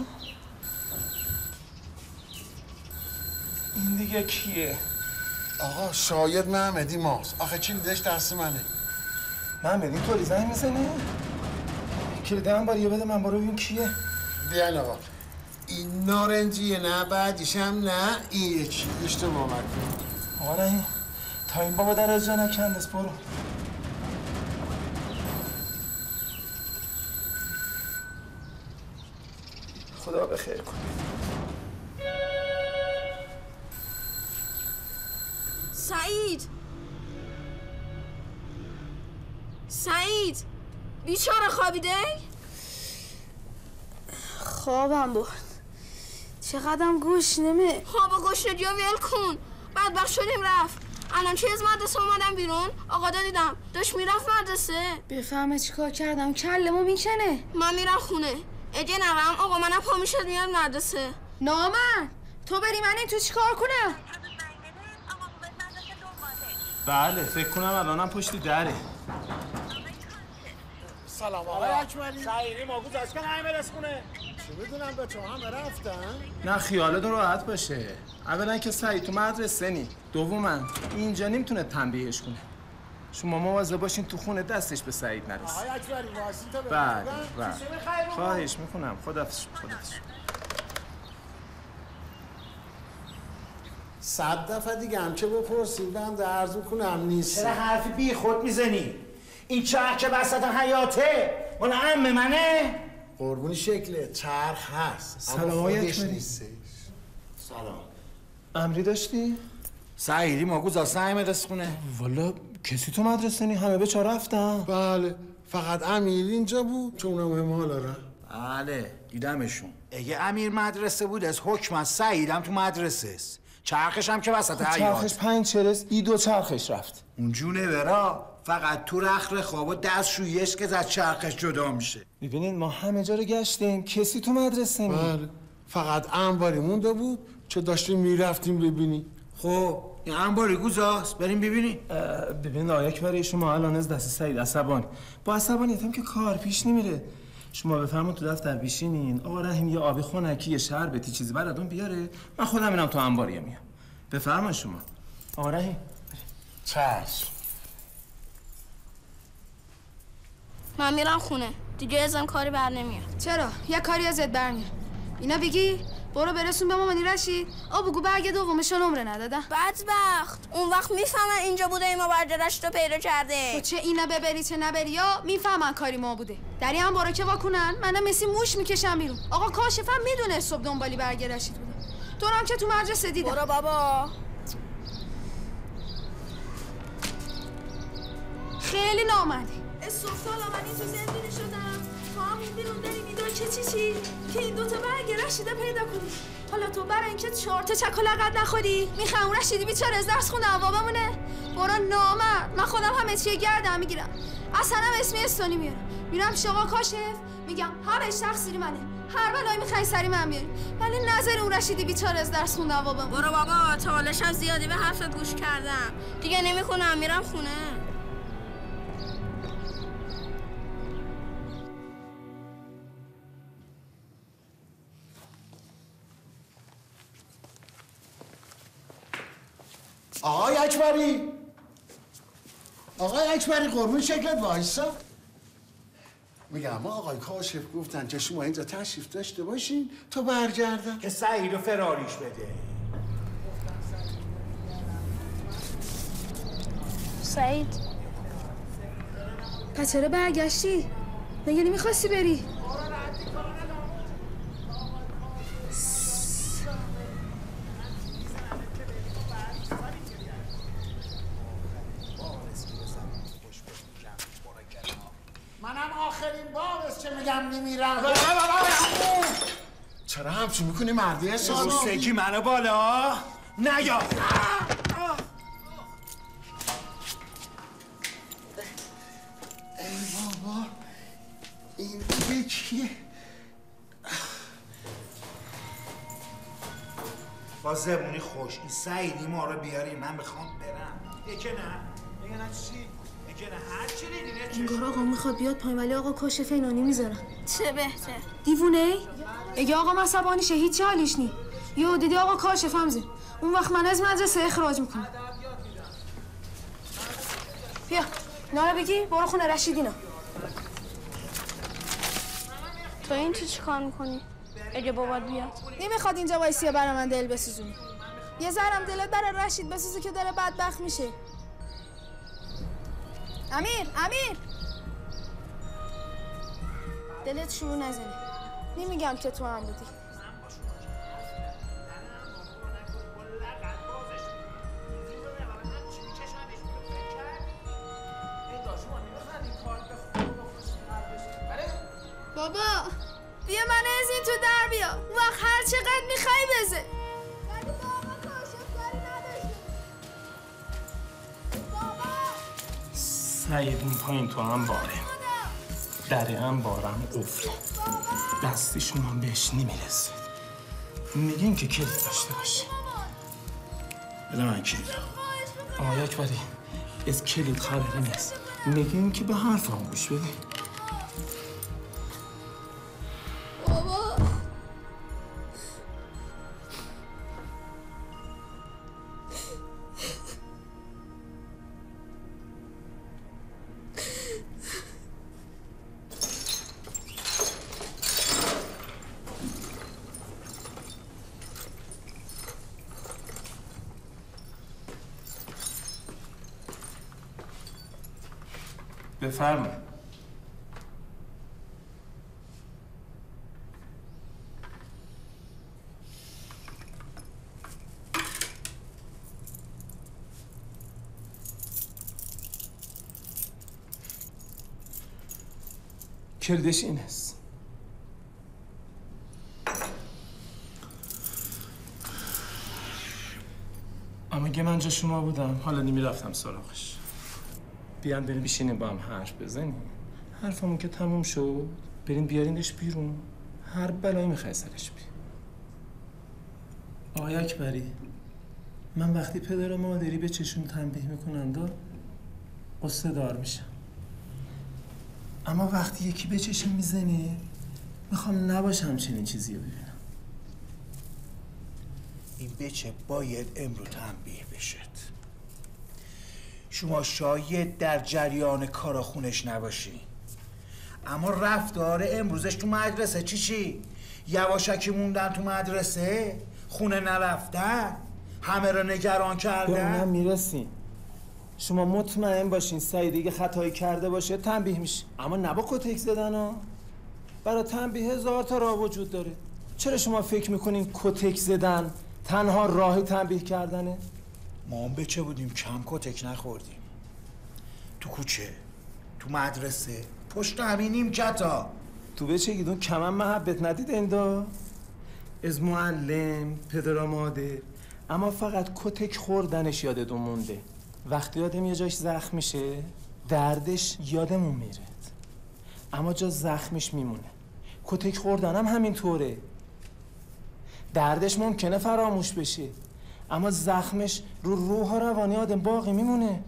این دیگه کیه؟
آقا شاید محمدی ماست. آخه کلیدش دست منه.
محمدی تولی زنگ میزنه؟ کلید هم بار یه بده من برو ببین کیه؟
بیان آقا این نارنجیه نه بعدیش هم نه این یکی اشتباه مکنی.
آقا رحیم تا این بابا در از جا نکندست برو. خدا بخیر کنه.
سعید بیچاره خوابیده؟
خوابم برد. چقدرم گوش نمی
خواب گوش ندیا ول کن. بدبخت شدیم رفت. الان چه از مدرسه اومدم بیرون؟ آقا دیدم داشت میرفت مدرسه.
بفهمه چیکار کردم کلمو میکنه.
من میرم خونه. اگه نرم آقا منم پا میشد میاد مدرسه.
نامن تو بری من این تو چیکار کنم؟
بله فکر کنم الانم پشت دره.
سلام آقای اکبری.
سعیدی ماگوز از که همه رسونه
چه بدونم بچه همه رفتن؟
نه خیالت راحت باشه. اولا که سعید تو مدرسه نی. دوما اینجا نمیتونه تنبیهش کنه. شما مواظب باشین تو خونه دستش به سعید نرسه.
آقای اکبری واسین تا
بله. خواهش میکنم. خداحافظ.
100 دفعه دیگه هم چه بپرسیم بنده عرض میکنم نیست.
چرا حرفی بی خود میزنی؟ این چرخ که وسط حیاته مال عمه منه؟
قربونی شکله چرخ هست.
سلام آقای اکبری.
سلام.
امری داشتی؟
سعیدی ماگوز از همه رسونه.
والا کسی تو مدرسه نی همه به چا رفتن؟
بله فقط امیر اینجا بود چون اونم حالا رفت.
بله دیدمشون. اگه امیر مدرسه بود از حکم از سعیدم تو مدرسه است. چرخش هم که وسط حیات.
چرخش 5 چرس ای 2 چرخش رفت.
اون جونه برا فقط تو رخ خواب و دستشویش که از چرخش جدا میشه.
ببینید ما همه جا رو گشتیم کسی تو مدرسه نی.
بله فقط انباری مونده بود چه داشتیم میرفتیم ببینی.
خب این انباری گوزاست بریم ببینی.
ببینید آقای اکبری شما الان از دست سعید عصبانی. با عصبانیتم که کار پیش نمیره. شما بفرمون تو دفتر بشینین. آقا رحیم یه آبی خنکی یه شربتی چیزی براتون بیاره. من خودم میرم تو انباری میام. بفرمایید شما. آقا رحیم.
چشم.
من میرم خونه. دیگه ازم کاری بر نمیاد.
چرا؟ یه کاری ازت برمیاد. اینا بگی برو برسون به مامانی رشید. بگو برگ دومش نمره ندادن.
بدبخت. اون وقت میفهمن اینجا بوده ما برجرش رو پیدا کرده.
تو چه اینا ببری چه نبری یا میفهمن کاری ما بوده. دری هم برو که واکنن منم مثل موش میکشم بیرون. آقا کاشفم میدونه صبح دنبالی برگ رشید بوده. تو هم که تو مدرسه دیدم.
برو بابا.
خیلی نامردی.
صبح سال آمدی تو زندونی شدم تو همون بیرون داری میدار که چی که این دوتا برگ رشیده پیدا کنی.
حالا تو برای اینکه 4 تا چک و لقد نخوری میخوام رشیدی بیچاره از درس خونه هوا بمونه. برو نامرد. من خودم همه چیه گردم میگیرم. اصلا هم اسمی استونی میارم میرم پیش آقا کاشف میگم همش تقصیر منه. هر بلایی میخوای سری من بیاری ولی نظر اون رشیدی بیچاره از درس خونه هوا بمونه.
برو بابا تا حالش هم زیادی به حرفت گوش کردم. دیگه نمیخونم میرم خونه.
آقای اکبری قربون شکلت وایسا. میگم آقای کاشف گفتن که شما اینجا تشریف داشته باشین تا برگردن
که سعید رو فراریش بده.
سعید
پس چرا برگشتی؟ مگه نمیخواستی بری؟
منم آخرین بار است که میگم نمیرم. چرا همچون میکنی مردی حسابی؟
سگی منو بالا نیا.
ای بابا این دیگه کیه؟
با زبونی خوش این سعیدی ما رو بیاری من میخوام برم. یکی نه چی؟ یکی نه هر چی دیدی
انگار آقا میخواد بیاد پایین ولی آقا کاشف اینانی میذارن.
چه بهتر.
دیوونه ای؟ اگه آقا عصبانی شه هیچ حالیش نی. یهو دیدی آقا کاشف هم زیر. اون وقت من از مدرسه اخراج میکنم. بیا اینا رو بگی برو خونه رشید اینا.
تو این چی کار میکنی؟ اگه بابات بیاد
نمیخواد اینجا وایسیه برای من دل بسوزونی. یه ذرم دلت برای رشید بسوزه که دل بدبخت میشه. امیر دلت شروع نزنه. نمیگم که تو هم بودی.
بابا بیا من از این تو در بیا. اون وقت هر چقدر میخوای بزه.
سعید اون پایین تو هم باره دره هم بارم قفله دستی شما بهش نمیرسه. میگین که کلید داشته باشه.
بده من کلید.
آقای اکبری از کلید خبری نیست. میگین که به حرفم گوش بده. بفرمایید. کلدش این است. اما اگه من جا شما بودم حالا نمیرفتم سراغش. بیان بریم بشینیم با هم حرف بزنیم. حرفمون که تموم شد بریم بیارینش بیرون. هر بلایی میخوای سرش بی. آقای اکبری من وقتی پدر و مادری به چشم تنبیه میکنند قصه دار میشم. اما وقتی یکی به چشم میزنه میخوام نباشم چنین چیزی رو ببینم.
این بچه باید امروز تنبیه بشد. شما شاید در جریان کار خونش نباشی اما رفتار امروزش تو مدرسه چی؟ یواشکی موندن تو مدرسه؟ خونه نرفتن؟ همه رو نگران کردن؟
به اونم میرسیم. شما مطمئن باشین سعید دیگه خطایی کرده باشه تنبیه میشه. اما نبا کتک زدن ها. برای تنبیه 1000 تا راه وجود داره. چرا شما فکر میکنین کتک زدن تنها راه تنبیه کردنه؟
ما هم بچه بودیم کم کتک نخوردیم. تو کوچه، تو مدرسه، پشت همین نیمکتا.
تو بچه گیدون کمم محبت ندید اندا؟ از معلم، پدر و مادر. اما فقط کتک خوردنش یادتون مونده. وقتی آدم یه جاش زخم میشه دردش یادمون میره. اما جا زخمش میمونه. کتک خوردن هم همینطوره. دردش ممکنه فراموش بشه اما زخمش رو روح و روانی آدم باقی میمونه.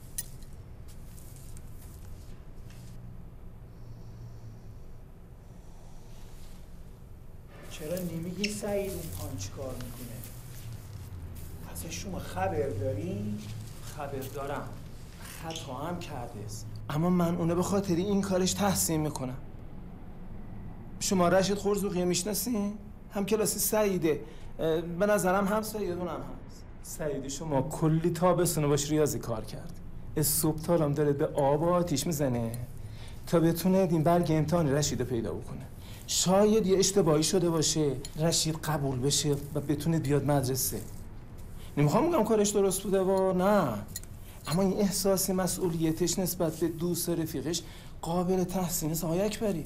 چرا نمیگی سعید اون پایین چی کار میکنه؟ از شما خبر داری؟
خبر دارم. خطا هم کرده است. اما من اونو به خاطر این کارش تحسین میکنم. شما رشید خورزوقی میشناسین؟ هم کلاسی سعیده. به نظرم هم سعیدون هم هست. سعیدی شما کلی تابستون باش ریاضی کار کرد. از صبح تارم داره به آب و آتیش میزنه تا بتونه این برگ امتحانی رشید پیدا بکنه. شاید یه اشتباهی شده باشه رشید قبول بشه و بتونه بیاد مدرسه. نمیخوام بگم کارش درست بوده و نه، اما این احساس مسئولیتش نسبت به دوست رفیقش قابل تحسین است آقای اکبری.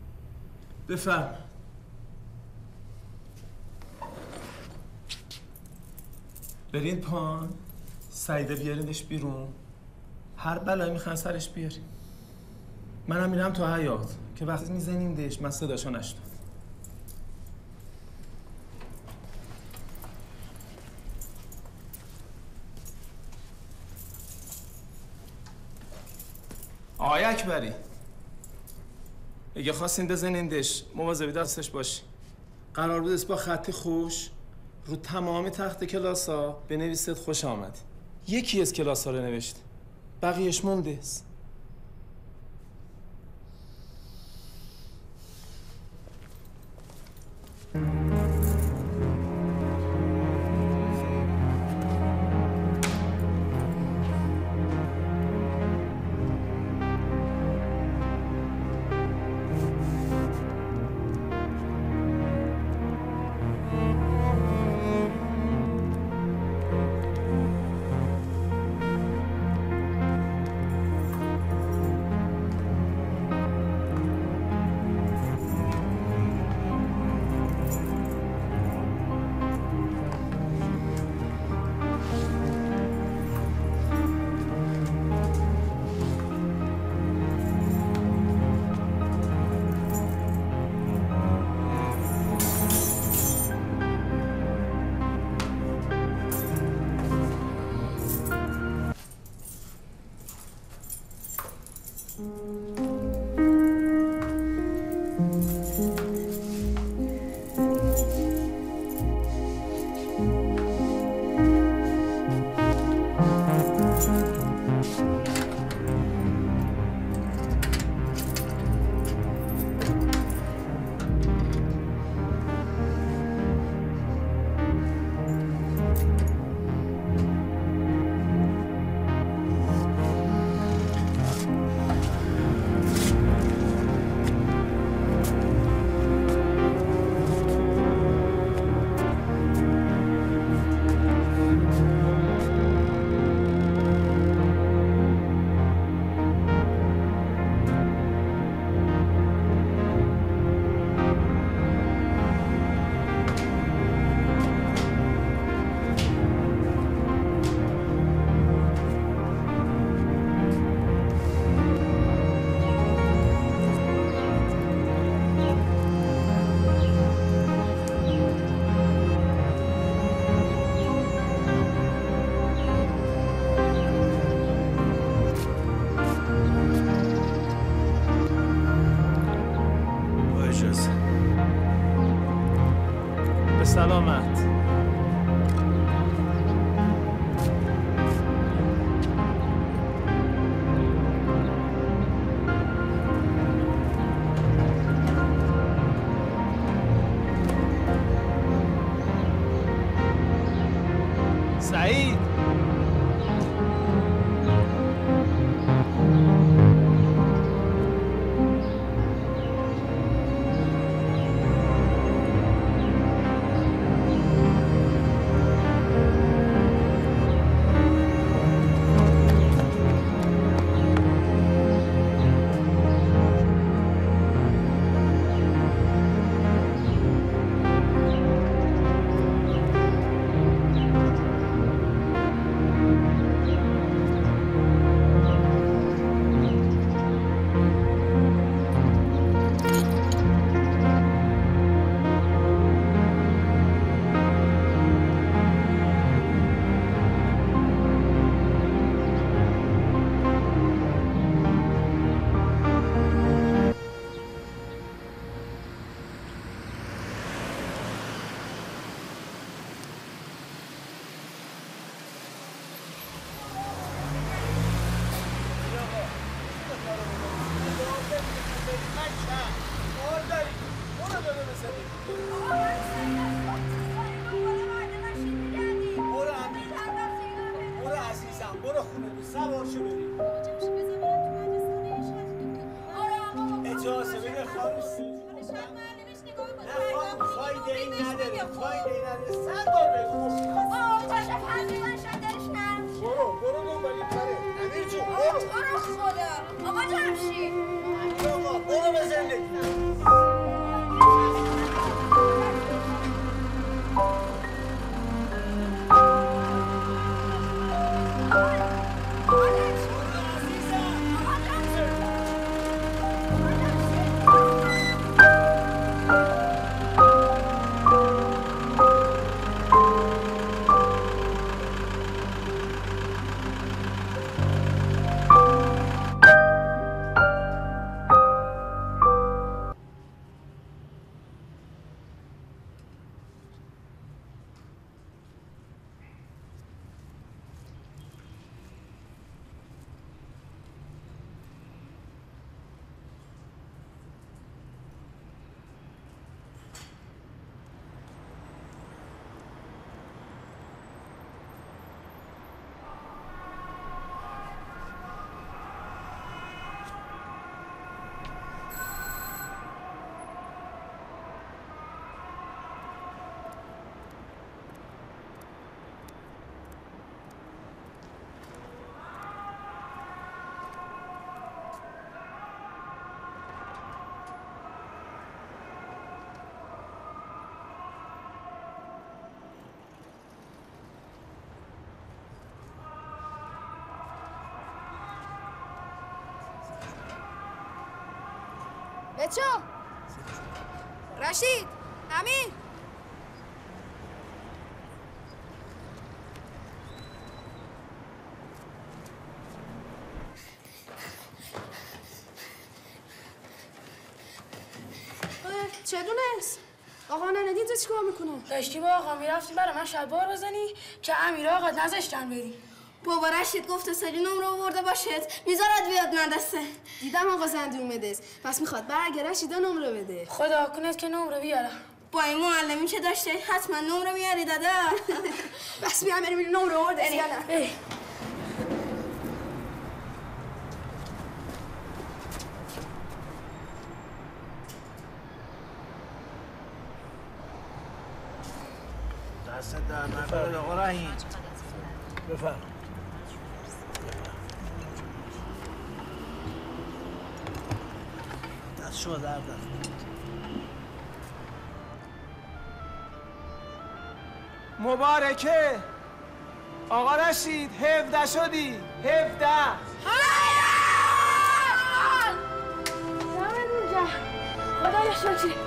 بفهم. برید پان سعیده بیارینش بیرون، هر بلایی میخوان سرش بیاریم. منم میرم تو حیاط که وقتی میزنیم دش من صداشو نشنم. آقای اکبری اگه خواستین بزنیندش مواظبی دستش باشی. قرار بود با خطی خوش رو تمام تخت کلاسا بنویسید خوش آمد. یکی از کلاسا رو نوشت، بقیهش مونده است. سلامت. سعید
بچه رشید امین
چه دونست؟ آقا نندید چیکار میکنه؟
داشتی با آقا میرفتیم برای من شلوار بزنی که امیر آقا نذاشتن بری.
بابا رشید گفته سری نمره آورده باشد میذارد بیاد مدرسه.
دیدم آقا زندی اومده است پس میخواد برگه رشید نمره بده.
خدا کنت که نمره بیارم.
با این معلمی که داشته حتما نمره میاری دادا.
بس بیام بریم نمره آورده یا نه؟
دست در نکنه آقا رحیم. بفرم. دست شما درد
مبارکه آقا رشید 17 شدی 17
خدایا شکر